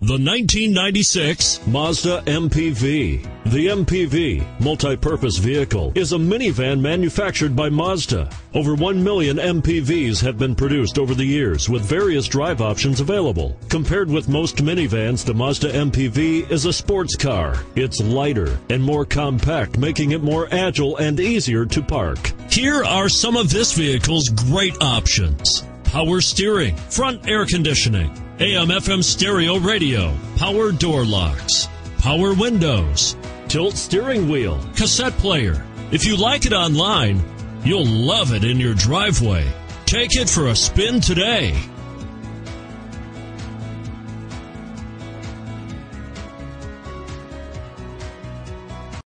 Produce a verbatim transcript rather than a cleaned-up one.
The nineteen ninety-six Mazda M P V. The M P V, multi-purpose vehicle, is a minivan manufactured by Mazda. Over one million M P Vs have been produced over the years with various drive options available. Compared with most minivans, the Mazda M P V is a sports car. It's lighter and more compact, making it more agile and easier to park. Here are some of this vehicle's great options: power steering, front air conditioning, A M F M stereo radio, power door locks, power windows, tilt steering wheel, cassette player. If you like it online, you'll love it in your driveway. Take it for a spin today.